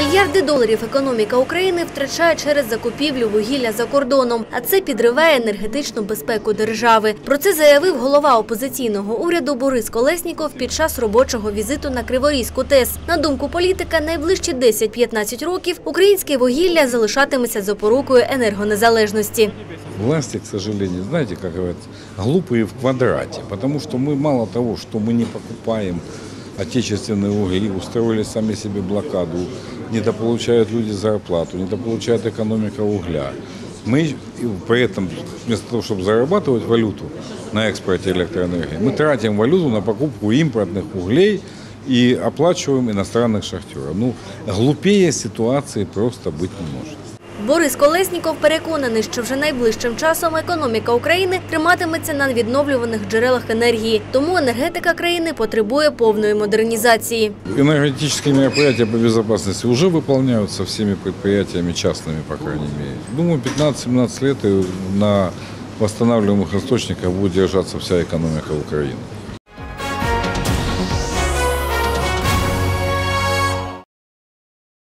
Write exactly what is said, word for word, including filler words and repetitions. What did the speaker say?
Мільярди доларів економіка України втрачає через закупівлю вугілля за кордоном, а це підриває енергетичну безпеку держави. Про це заявив голова опозиційного уряду Борис Колесніков під час робочого візиту на Криворізьку ТЕС. На думку політика, найближчі десять-п'ятнадцять років українське вугілля залишатиметься запорукою енергонезалежності. Власти, к сожалению, знаете, как говорят, глупые в квадрате, потому что мы мало того, что мы не покупаем отечественные угли, устроили сами себе блокаду, недополучают люди зарплату, недополучает экономика угля. Мы при этом, вместо того, чтобы зарабатывать валюту на экспорте электроэнергии, мы тратим валюту на покупку импортных углей и оплачиваем иностранных шахтеров. Ну, глупее ситуации просто быть не может. Борис Колесніков переконаний, що вже найближчим часом економіка України триматиметься на відновлюваних джерелах енергії. Тому енергетика країни потребує повної модернізації. Энергетические мероприятия по безопасности уже выполняются всеми предприятиями частными, по крайней мере. Думаю, пятнадцать-семнадцать лет и на восстанавливаемых источниках будет держаться вся экономика Украины.